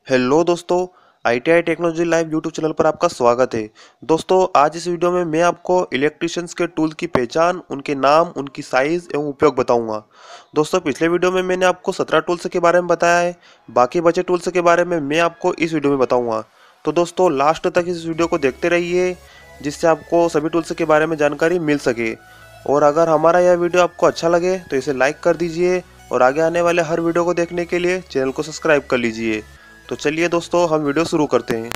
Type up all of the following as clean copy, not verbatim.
Hello दोस्तों, ITI technology live YouTube channel पर आपका स्वागत है। दोस्तों, आज इस वीडियो में मैं आपको इलेक्ट्रिशियंस के टूल की पहचान, उनके नाम, उनकी साइज़ एवं उपयोग बताऊंगा। दोस्तों, पिछले वीडियो में मैंने आपको 17 टूल्स के बारे में बताया है। बाकी बचे टूल्स के बारे में मैं आपको इस वीडियो में बताऊँगा। तो दोस्तों, लास्ट तक इस वीडियो को देखते रहिए, जिससे आपको सभी टूल्स के बारे में जानकारी मिल सके। और अगर हमारा यह वीडियो आपको अच्छा लगे तो इसे लाइक कर दीजिए और आगे आने वाले हर वीडियो को देखने के लिए चैनल को सब्सक्राइब कर लीजिए। तो चलिए दोस्तों, हम वीडियो शुरू करते हैं।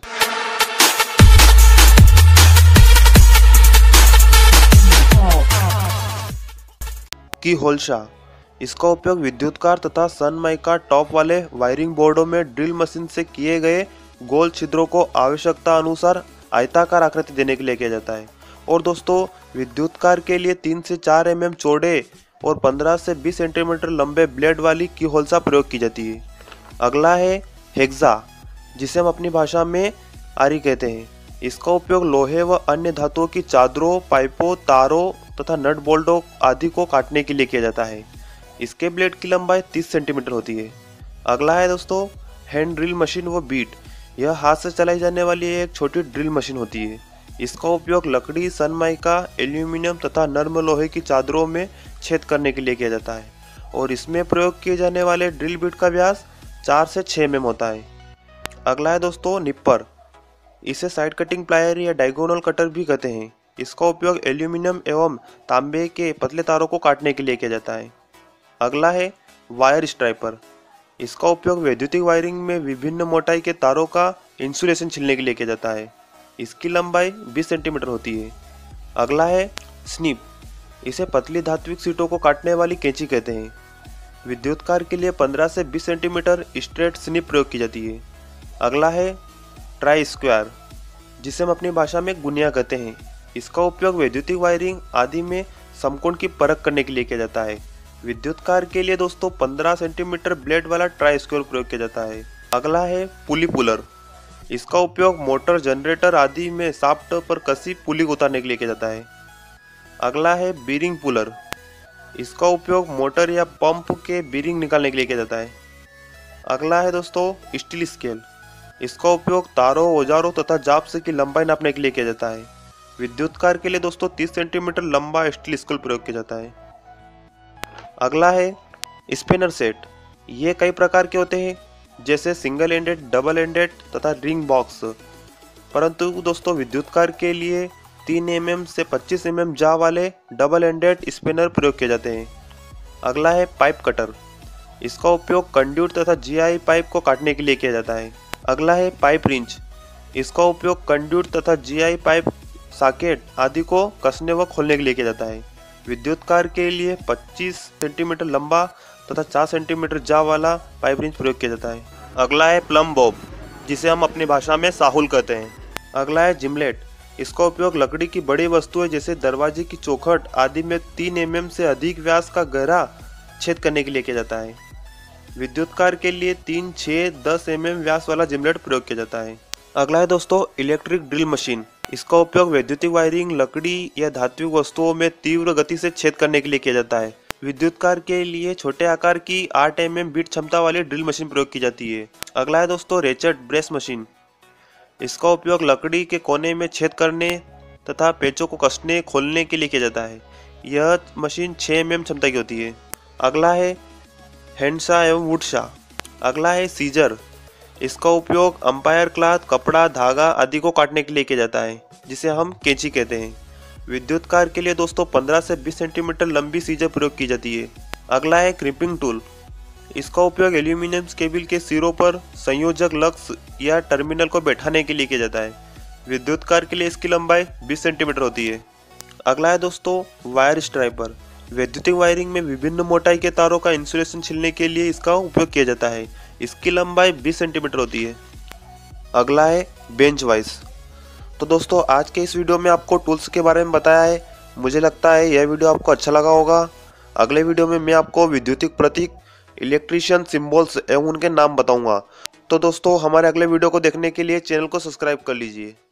की होल्शा, इसका उपयोग विद्युत कार तथा सनमाइका टॉप वाले वायरिंग बोर्डों में ड्रिल मशीन से किए गए गोल छिद्रों को आवश्यकता अनुसार आयताकार आकृति देने के लिए किया जाता है। और दोस्तों, विद्युत कार के लिए 3 से 4 mm चौड़े और 15 से 20 सेंटीमीटर लंबे ब्लेड वाली की होल्शा प्रयोग की जाती है। अगला है हेक्सा, जिसे हम अपनी भाषा में आरी कहते हैं। इसका उपयोग लोहे व अन्य धातुओं की चादरों, पाइपों, तारों तथा नट बोल्टों आदि को काटने के लिए किया जाता है। इसके ब्लेड की लंबाई 30 सेंटीमीटर होती है। अगला है दोस्तों हैंड ड्रिल मशीन व बीट। यह हाथ से चलाई जाने वाली एक छोटी ड्रिल मशीन होती है। इसका उपयोग लकड़ी, सनमाइका, एल्यूमिनियम तथा नर्म लोहे की चादरों में छेद करने के लिए किया जाता है। और इसमें प्रयोग किए जाने वाले ड्रिल बिट का व्यास 4 से 6 mm होता है। अगला है दोस्तों निपर। इसे साइड कटिंग प्लायर या डायगोनल कटर भी कहते हैं। इसका उपयोग एल्यूमिनियम एवं तांबे के पतले तारों को काटने के लिए किया जाता है। अगला है वायर स्ट्राइपर। इसका उपयोग वैद्युतिक वायरिंग में विभिन्न मोटाई के तारों का इंसुलेशन छिलने के लिए किया जाता है। इसकी लंबाई 20 सेंटीमीटर होती है। अगला है स्निप। इसे पतली धात्विक सीटों को काटने वाली कैंची कहते हैं। विद्युत कार के लिए 15 से 20 सेंटीमीटर स्ट्रेट स्निप प्रयोग की जाती है। अगला है ट्राई स्क्वायर, जिसे हम अपनी भाषा में गुनिया कहते हैं। इसका उपयोग वैद्युतिक वायरिंग आदि में समकोण की परख करने के लिए किया जाता है। विद्युत कार के लिए दोस्तों 15 सेंटीमीटर ब्लेड वाला ट्राई स्क्वायर प्रयोग किया जाता है। अगला है पुली पुलर। इसका उपयोग मोटर, जनरेटर आदि में शाफ्ट पर कसी पुली को उतारने के लिए किया जाता है। अगला है बीरिंग पुलर। इसका उपयोग मोटर या पंप के बीरिंग निकालने के लिए किया जाता है। अगला है दोस्तों स्टील स्केल। इसका उपयोग तारों, औजारों तथा जाप्स की लंबाई नापने के लिए किया जाता है। विद्युत कार के लिए दोस्तों 30 सेंटीमीटर लंबा स्टील स्केल प्रयोग किया जाता है। अगला है स्पिनर सेट। ये कई प्रकार के होते हैं, जैसे सिंगल एंडेड, डबल एंडेड तथा रिंग बॉक्स। परंतु दोस्तों, विद्युत कार के लिए 3 mm से 25 mm जा वाले डबल एंडेड स्पिनर प्रयोग किए जाते हैं। अगला है पाइप कटर। इसका उपयोग कंड्यूट तथा GI पाइप को काटने के लिए किया जाता है। अगला है पाइप रिंच। इसका उपयोग कंड्यूट तथा GI पाइप, सॉकेट आदि को कसने व खोलने के लिए किया जाता है। विद्युत कार के लिए 25 सेंटीमीटर लंबा तथा 4 सेंटीमीटर जा वाला पाइप रिंच प्रयोग किया जाता है। अगला है प्लम बॉब, जिसे हम अपनी भाषा में साहुल कहते हैं। अगला है जिमलेट। इसका उपयोग लकड़ी की बड़ी वस्तुएं जैसे दरवाजे की चौखट आदि में 3 mm से अधिक व्यास का गहरा छेद करने के लिए किया जाता है। विद्युत कार के लिए 3, 6, 10 mm व्यास वाला जिमलेट प्रयोग किया जाता है। अगला है दोस्तों इलेक्ट्रिक ड्रिल मशीन। इसका उपयोग वैद्युतिक वायरिंग, लकड़ी या धात्विक वस्तुओं में तीव्र गति से छेद करने के लिए किया जाता है। विद्युत कार के लिए छोटे आकार की 8 mm बीट क्षमता वाली ड्रिल मशीन प्रयोग की जाती है। अगला है दोस्तों रेचेट ब्रेस मशीन। इसका उपयोग लकड़ी के कोने में छेद करने तथा पेचों को कसने, खोलने के लिए किया जाता है। यह मशीन 6 mm क्षमता की होती है। अगला है हैंडसा एवं वुडसा। अगला है सीजर। इसका उपयोग अंपायर क्लॉथ, कपड़ा, धागा आदि को काटने के लिए किया जाता है, जिसे हम कैंची कहते हैं। विद्युत कार के लिए दोस्तों 15 से 20 सेंटीमीटर लंबी सीजर प्रयोग की जाती है। अगला है क्रिपिंग टूल। इसका उपयोग एल्यूमिनियम केबल के सिरों पर संयोजक, लक्स या टर्मिनल को बैठाने के लिए किया जाता है। विद्युत कार के लिए इसकी लंबाई 20 सेंटीमीटर होती है। अगला है दोस्तों वायर स्ट्राइपर। वैद्युतिक वायरिंग में विभिन्न मोटाई के तारों का इंसुलेशन छिलने के लिए इसका उपयोग किया जाता है। इसकी लंबाई 20 सेंटीमीटर होती है। अगला है बेंच वाइस। तो दोस्तों, आज के इस वीडियो में आपको टूल्स के बारे में बताया है। मुझे लगता है यह वीडियो आपको अच्छा लगा होगा। अगले वीडियो में मैं आपको विद्युतिक प्रतीक, इलेक्ट्रिशियन सिंबल्स एवं उनके नाम बताऊंगा। तो दोस्तों, हमारे अगले वीडियो को देखने के लिए चैनल को सब्सक्राइब कर लीजिए।